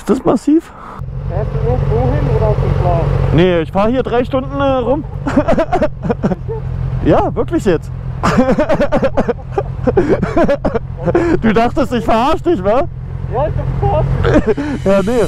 Ist das massiv? Fährst du irgendwo hin oder hast du klar? Nee, ich fahre hier 3 Stunden rum. Ja, wirklich jetzt. Du dachtest, ich verarsch dich, wa? Ja, ich hab gefragt. Ja, nee.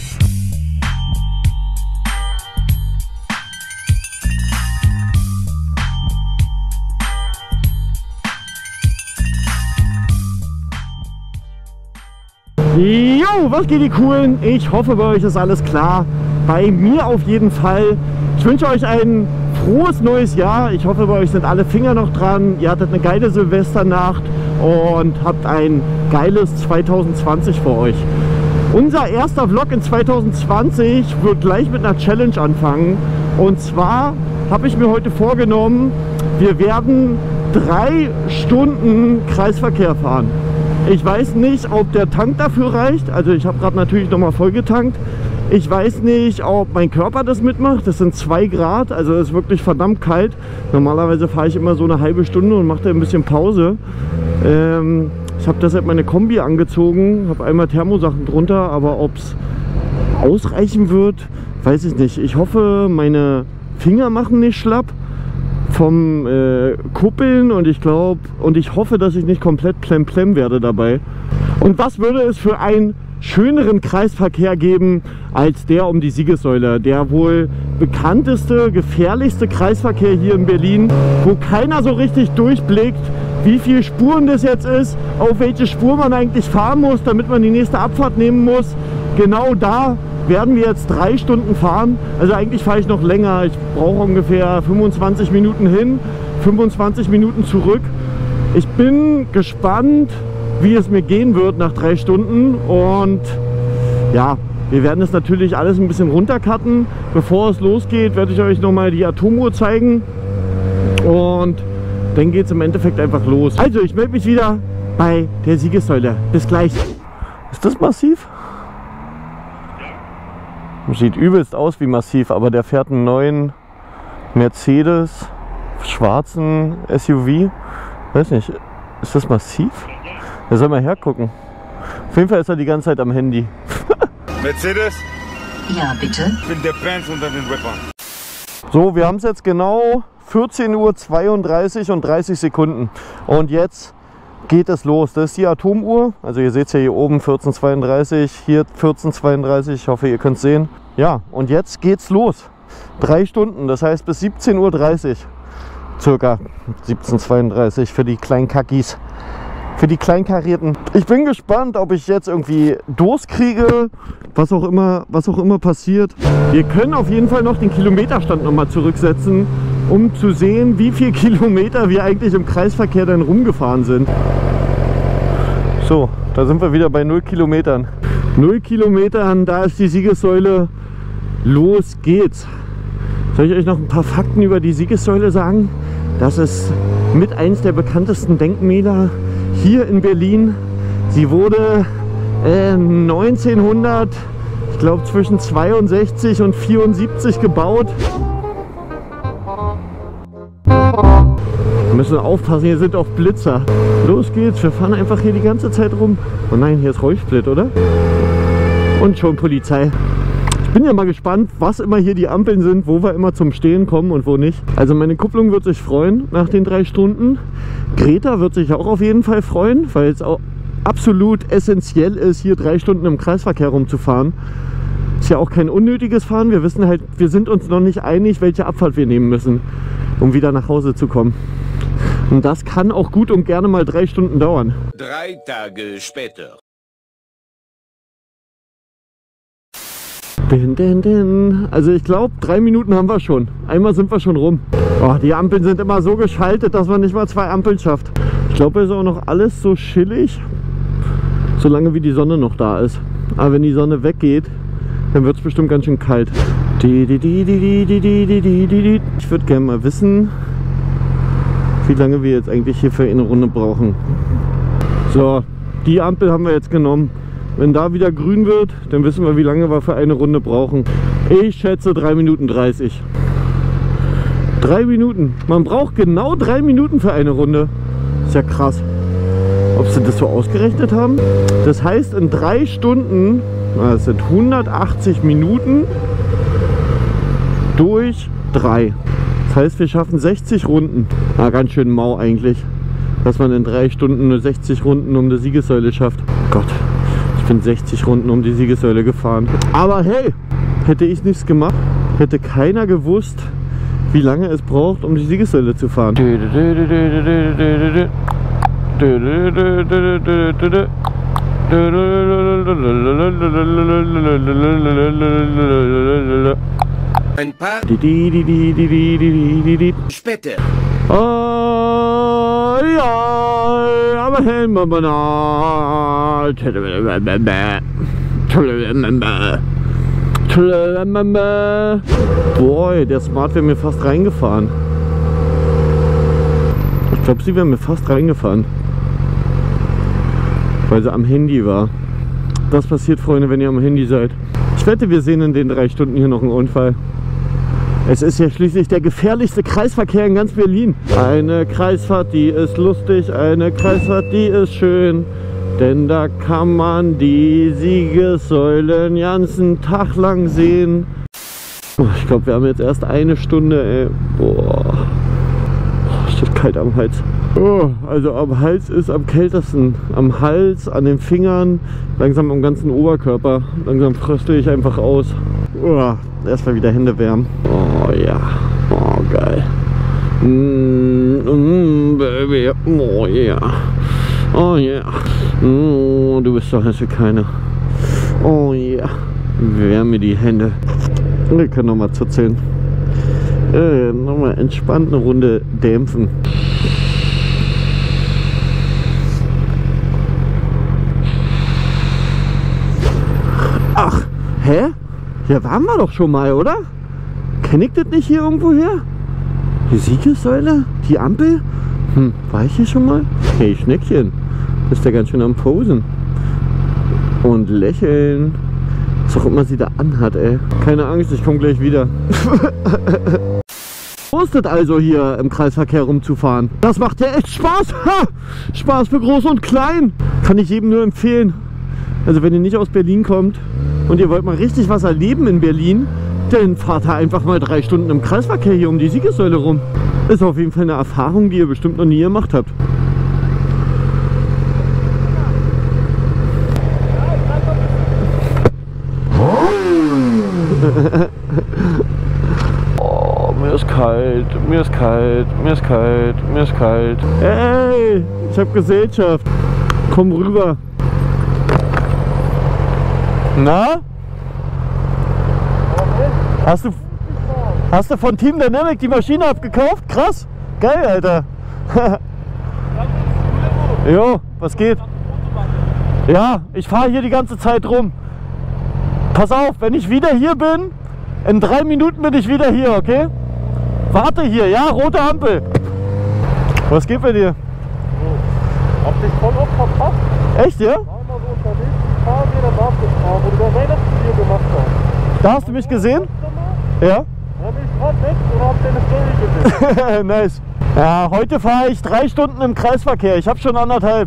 Jo, was geht, die Coolen? Ich hoffe, bei euch ist alles klar. Bei mir auf jeden Fall. Ich wünsche euch ein frohes neues Jahr. Ich hoffe, bei euch sind alle Finger noch dran. Ihr hattet eine geile Silvesternacht und habt ein geiles 2020 vor euch. Unser erster Vlog in 2020 wird gleich mit einer Challenge anfangen. Und zwar habe ich mir heute vorgenommen, wir werden 3 Stunden Kreisverkehr fahren. Ich weiß nicht, ob der Tank dafür reicht. Also ich habe gerade natürlich nochmal voll getankt. Ich weiß nicht, ob mein Körper das mitmacht. Das sind 2 Grad, also es ist wirklich verdammt kalt. Normalerweise fahre ich immer so eine halbe Stunde und mache da ein bisschen Pause. Ich habe deshalb meine Kombi angezogen, habe einmal Thermosachen drunter, aber ob es ausreichen wird, weiß ich nicht. Ich hoffe, meine Finger machen nicht schlapp vom Kuppeln und ich hoffe, dass ich nicht komplett plemplem werde dabei. Und was würde es für einen schöneren Kreisverkehr geben als der um die Siegessäule, der wohl bekannteste, gefährlichste Kreisverkehr hier in Berlin, wo keiner so richtig durchblickt, wie viele Spuren das jetzt ist, auf welche Spur man eigentlich fahren muss, damit man die nächste Abfahrt nehmen muss. Genau da werden wir jetzt 3 Stunden fahren. Also eigentlich fahre ich noch länger. Ich brauche ungefähr 25 Minuten hin, 25 Minuten zurück. Ich bin gespannt, wie es mir gehen wird nach 3 Stunden. Und ja, wir werden es natürlich alles ein bisschen runtercutten. Bevor es losgeht, werde ich euch nochmal die Atomuhr zeigen. Und dann geht es im Endeffekt einfach los. Also ich melde mich wieder bei der Siegessäule. Bis gleich. Ist das massiv? Sieht übelst aus wie massiv, aber der fährt einen neuen Mercedes, schwarzen SUV. Weiß nicht, ist das massiv? Da soll mal hergucken. Auf jeden Fall ist er die ganze Zeit am Handy. Mercedes? Ja, bitte. Ich bin der Prinz unter den Rappern. So, wir haben es jetzt genau 14:32 Uhr und 30 Sekunden. Und jetzt geht es los. Das ist die Atomuhr. Also ihr seht es ja hier oben 14:32, hier 14:32. Ich hoffe, ihr könnt es sehen. Ja, und jetzt geht's los. 3 Stunden, das heißt bis 17:30 Uhr. Circa 17:32 für die kleinen Kackis. Für die Kleinkarierten. Ich bin gespannt, ob ich jetzt irgendwie Durst kriege, was auch immer passiert. Wir können auf jeden Fall noch den Kilometerstand nochmal zurücksetzen, um zu sehen, wie viele Kilometer wir eigentlich im Kreisverkehr dann rumgefahren sind. So, da sind wir wieder bei 0 Kilometern. 0 Kilometern, da ist die Siegessäule. Los geht's. Soll ich euch noch ein paar Fakten über die Siegessäule sagen? Das ist mit eins der bekanntesten Denkmäler hier in Berlin. Sie wurde 1900, ich glaube zwischen 62 und 74 gebaut. Wir müssen aufpassen, hier sind auch Blitzer. Los geht's, wir fahren einfach hier die ganze Zeit rum. Oh nein, hier ist Räusplit, oder? Und schon Polizei. Ich bin ja mal gespannt, was immer hier die Ampeln sind, wo wir immer zum Stehen kommen und wo nicht. Also meine Kupplung wird sich freuen nach den 3 Stunden. Greta wird sich auch auf jeden Fall freuen, weil es auch absolut essentiell ist, hier 3 Stunden im Kreisverkehr rumzufahren. Ist ja auch kein unnötiges Fahren. Wir wissen halt, wir sind uns noch nicht einig, welche Abfahrt wir nehmen müssen, um wieder nach Hause zu kommen. Und das kann auch gut und gerne mal 3 Stunden dauern. 3 Tage später. Also ich glaube, 3 Minuten haben wir schon. Einmal sind wir schon rum. Oh, die Ampeln sind immer so geschaltet, dass man nicht mal 2 Ampeln schafft. Ich glaube, es ist auch noch alles so chillig, solange wie die Sonne noch da ist. Aber wenn die Sonne weggeht, dann wird es bestimmt ganz schön kalt. Ich würde gerne mal wissen, wie lange wir jetzt eigentlich hier für eine Runde brauchen. So, die Ampel haben wir jetzt genommen. Wenn da wieder grün wird, dann wissen wir, wie lange wir für eine Runde brauchen. Ich schätze 3 Minuten 30. 3 Minuten. Man braucht genau 3 Minuten für eine Runde. Ist ja krass. Ob sie das so ausgerechnet haben? Das heißt, in 3 Stunden Das sind 180 Minuten durch 3. Das heißt, wir schaffen 60 Runden. Ah, ganz schön mau eigentlich, dass man in 3 Stunden nur 60 Runden um die Siegessäule schafft. Gott, ich bin 60 Runden um die Siegessäule gefahren. Aber hey, hätte ich nichts gemacht, hätte keiner gewusst, wie lange es braucht, um die Siegessäule zu fahren. Ein paar später. Oh, ja, aber Helm, boah, der Smart wäre mir fast reingefahren. Ich glaube, sie wäre mir fast reingefahren, weil sie am Handy war. Das passiert, Freunde, wenn ihr am Handy seid. Ich wette, wir sehen in den 3 Stunden hier noch einen Unfall. Es ist ja schließlich der gefährlichste Kreisverkehr in ganz Berlin. Eine Kreisfahrt, die ist lustig, eine Kreisfahrt, die ist schön. Denn da kann man die Siegessäulen den ganzen Tag lang sehen. Oh, ich glaube, wir haben jetzt erst 1 Stunde, ey. Boah. Oh, steht kalt am Hals. Oh, also am Hals ist am kältesten. Am Hals, an den Fingern, langsam am ganzen Oberkörper. Langsam fröstel ich einfach aus. Oh, erstmal wieder Hände wärmen. Oh ja. Oh, geil. Baby. Oh ja. Oh ja. Oh, du bist doch also keiner. Oh ja. Wärme die Hände. Wir können nochmal zuzeln. Nochmal entspannt eine Runde dämpfen. Ach, hä? Hier waren wir doch schon mal, oder? Kenn ich das nicht hier irgendwo her? Die Siegessäule? Die Ampel? War ich hier schon mal? Hey, Schneckchen. Ist der ganz schön am Posen. Und lächeln. Was auch immer sie da anhat, ey. Keine Angst, ich komme gleich wieder. Wusstet also hier im Kreisverkehr rumzufahren. Das macht ja echt Spaß. Ha! Spaß für Groß und Klein. Kann ich jedem nur empfehlen. Also wenn ihr nicht aus Berlin kommt und ihr wollt mal richtig was erleben in Berlin, dann fahrt ihr einfach mal 3 Stunden im Kreisverkehr hier um die Siegessäule rum. Ist auf jeden Fall eine Erfahrung, die ihr bestimmt noch nie gemacht habt. Oh, mir ist kalt, mir ist kalt, mir ist kalt, mir ist kalt. Hey, ich hab Gesellschaft. Komm rüber. Na? Hast du von Team Dynamic die Maschine abgekauft? Krass. Geil, Alter. Jo, was geht? Ja, ich fahre hier die ganze Zeit rum. Pass auf, wenn ich wieder hier bin, in 3 Minuten bin ich wieder hier, okay? Warte hier, ja, rote Ampel. Was geht bei dir? Hab dich voll oft verpasst. Echt, ja? War immer so unterwegs, die Fahrer wieder nachgefahren, wo du das Weihnachtsvideo gemacht hast. Da hast du mich gesehen? Ja. Da bin ich gerade weg und hab deine Story gesehen. Nice. Ja, heute fahre ich 3 Stunden im Kreisverkehr. Ich habe schon 1,5.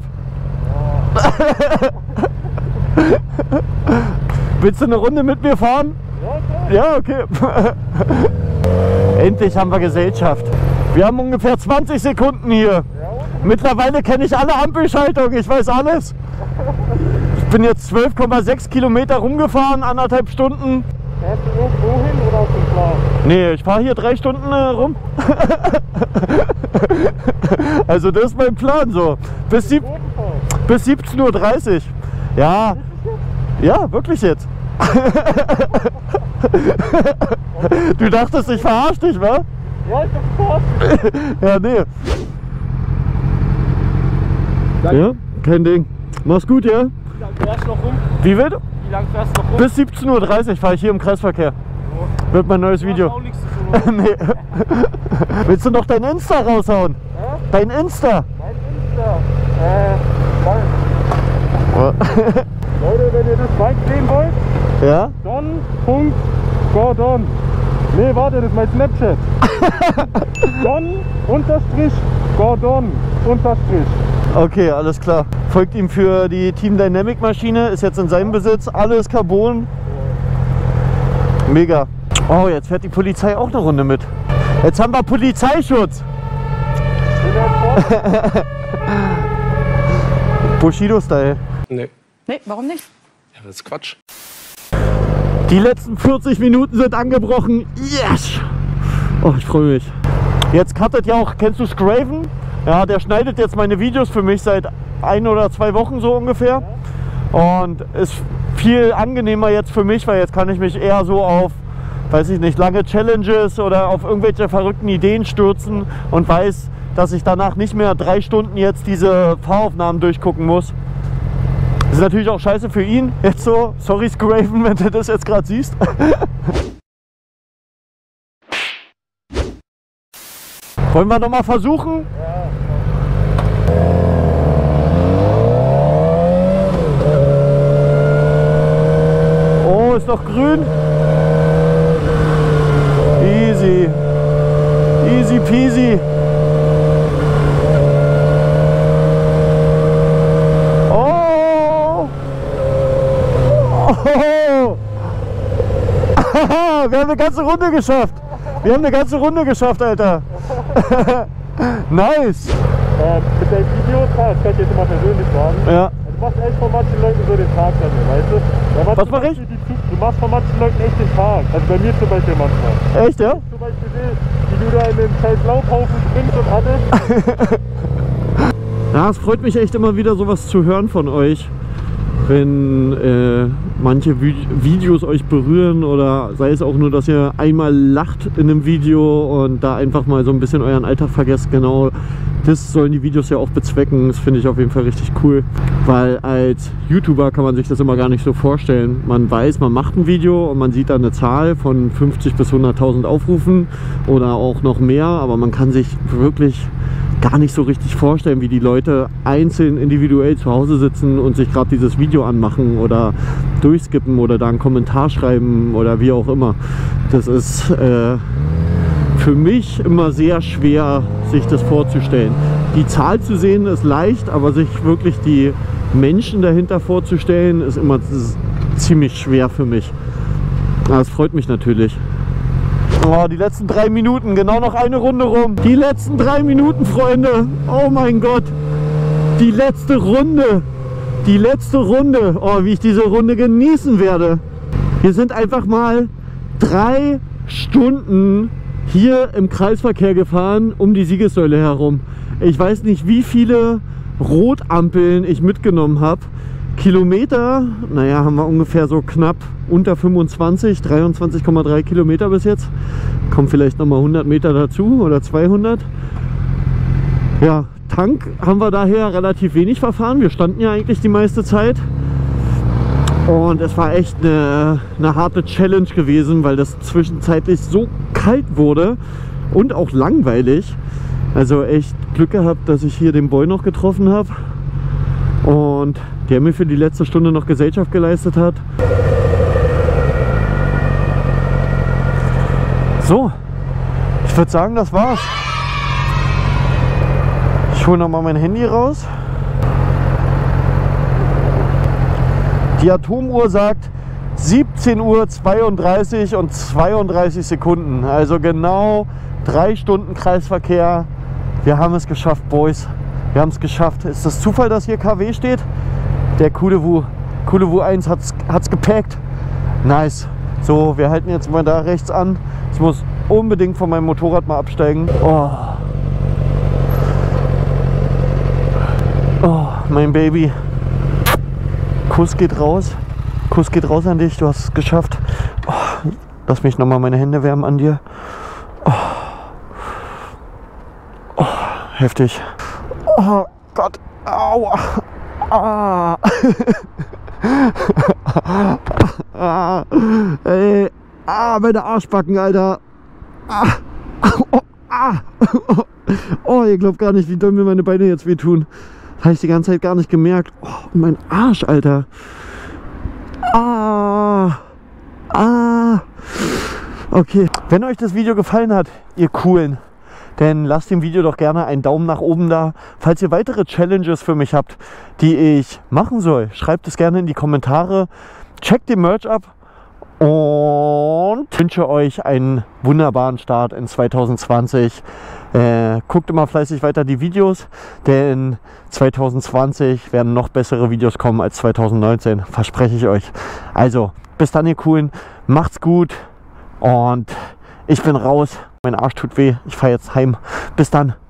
Willst du eine Runde mit mir fahren? Ja, okay. Endlich haben wir Gesellschaft. Wir haben ungefähr 20 Sekunden hier. Mittlerweile kenne ich alle Ampelschaltungen, ich weiß alles. Ich bin jetzt 12,6 Kilometer rumgefahren, 1,5 Stunden. Fährst du irgendwo hin oder auf dem Plan? Nee, ich fahre hier 3 Stunden rum. Also das ist mein Plan so. Bis 17:30 Uhr. Ja. Ja, wirklich jetzt. Du dachtest, ich verarsche dich, wa? Ja, ich hab gefragt. Ja, nee. Ja, kein Ding. Mach's gut, ja? Wie lange fährst du noch rum? Wie wird? Wie lange fährst du noch rum? Bis 17:30 Uhr fahre ich hier im Kreisverkehr. Wird mein neues Video. Auch nichts zu tun. Nee. Willst du noch dein Insta raushauen? Dein Insta? Mein Insta. Leute, wenn ihr das Bike sehen wollt, Ja? Don.Gordon. Nee, warte, das ist mein Snapchat. Don_Gordon_. Okay, alles klar. Folgt ihm für die Team Dynamic Maschine, ist jetzt in seinem Besitz, alles Carbon. Mega. Oh, jetzt fährt die Polizei auch eine Runde mit. Jetzt haben wir Polizeischutz. Bushido-Style. Nee. Nee, warum nicht? Ja, das ist Quatsch. Die letzten 40 Minuten sind angebrochen. Yes! Oh, ich freue mich. Jetzt cuttet ja auch, kennst du Scraven? Ja, der schneidet jetzt meine Videos für mich seit 1 oder 2 Wochen so ungefähr. Und ist viel angenehmer jetzt für mich, weil jetzt kann ich mich eher so auf, weiß ich nicht, lange Challenges oder auf irgendwelche verrückten Ideen stürzen und weiß, dass ich danach nicht mehr 3 Stunden jetzt diese Fahraufnahmen durchgucken muss. Das ist natürlich auch scheiße für ihn, jetzt so. Sorry Scraven, wenn du das jetzt gerade siehst. Wollen wir noch mal versuchen? Oh, ist noch grün. Easy. Easy peasy. Oh! Oh! Wir haben eine ganze Runde geschafft. Wir haben eine ganze Runde geschafft, Alter. Nice. Mit deinen Videos, das kann ich jetzt immer persönlich sagen. Ja. Du machst echt von manchen Leuten so den Tag dann, weißt du? Ja, Was mache ich? Du machst von manchen Leuten echt den Tag. Also bei mir zum Beispiel manchmal. Echt, ja? Zum Beispiel wie du da in den scheiß Laubhaufen springst und alles. Ja, es freut mich echt immer wieder sowas zu hören von euch, wenn manche Videos euch berühren oder sei es auch nur, dass ihr einmal lacht in einem Video und da einfach mal so ein bisschen euren Alltag vergesst. Genau das sollen die Videos ja auch bezwecken. Das finde ich auf jeden Fall richtig cool, weil als YouTuber kann man sich das immer gar nicht so vorstellen. Man weiß, man macht ein Video und man sieht da eine Zahl von 50 bis 100.000 Aufrufen oder auch noch mehr, aber man kann sich wirklich gar nicht so richtig vorstellen, wie die Leute einzeln individuell zu Hause sitzen und sich gerade dieses Video anmachen oder durchskippen oder da einen Kommentar schreiben oder wie auch immer. Das ist für mich immer sehr schwer, sich das vorzustellen. Die Zahl zu sehen ist leicht, aber sich wirklich die Menschen dahinter vorzustellen, ist immer ziemlich schwer für mich. Aber es freut mich natürlich. Oh, die letzten 3 Minuten, genau noch eine Runde rum. Die letzten 3 Minuten, Freunde. Oh mein Gott. Die letzte Runde. Die letzte Runde. Oh, wie ich diese Runde genießen werde. Wir sind einfach mal 3 Stunden hier im Kreisverkehr gefahren, um die Siegessäule herum. Ich weiß nicht, wie viele Rotampeln ich mitgenommen habe. Kilometer, naja, haben wir ungefähr so knapp unter 25, 23,3 Kilometer bis jetzt. Kommt vielleicht nochmal 100 Meter dazu oder 200. Ja, Tank haben wir daher relativ wenig verfahren. Wir standen ja eigentlich die meiste Zeit. Und es war echt eine harte Challenge gewesen, weil das zwischenzeitlich so kalt wurde und auch langweilig. Also echt Glück gehabt, dass ich hier den Boy noch getroffen habe. Und der mir für die letzte Stunde noch Gesellschaft geleistet hat. So, ich würde sagen, das war's. Ich hole noch mal mein Handy raus. Die Atomuhr sagt 17:32 und 32 Sekunden. Also genau 3 Stunden Kreisverkehr. Wir haben es geschafft, Boys. Wir haben es geschafft. Ist das Zufall, dass hier KW steht? Der Kulewu 1 hat's gepackt. Nice. So, wir halten jetzt mal da rechts an. Ich muss unbedingt von meinem Motorrad mal absteigen. Oh, oh mein Baby. Kuss geht raus. Kuss geht raus an dich. Du hast es geschafft. Oh, lass mich noch mal meine Hände wärmen an dir. Oh, oh, heftig. Oh Gott, aua, ah. Ey, meine Arschbacken, Alter. Ah. Oh, ah. Oh, ihr glaubt gar nicht, wie doll mir meine Beine jetzt wehtun. Das habe ich die ganze Zeit gar nicht gemerkt. Oh, mein Arsch, Alter. Ah. Ah. Okay, wenn euch das Video gefallen hat, ihr Coolen, dann lasst dem Video doch gerne einen Daumen nach oben da. Falls ihr weitere Challenges für mich habt, die ich machen soll, schreibt es gerne in die Kommentare. Checkt den Merch ab und wünsche euch einen wunderbaren Start in 2020. Guckt immer fleißig weiter die Videos, denn 2020 werden noch bessere Videos kommen als 2019, verspreche ich euch. Also, bis dann ihr Coolen, macht's gut und ich bin raus. Mein Arsch tut weh, ich fahre jetzt heim. Bis dann.